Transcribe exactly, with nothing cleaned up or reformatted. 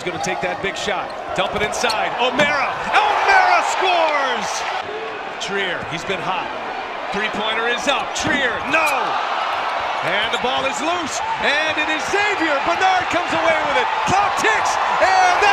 Who's going to take that big shot? Dump it inside. O'Mara. O'Mara scores! Trier, he's been hot. Three-pointer is up. Trier, no! And the ball is loose. And it is Xavier. Bernard comes away with it. Clock ticks. And